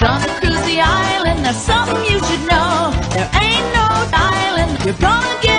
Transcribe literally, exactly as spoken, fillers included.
gonna cruise the island, there's something you should know. There ain't no island you're gonna get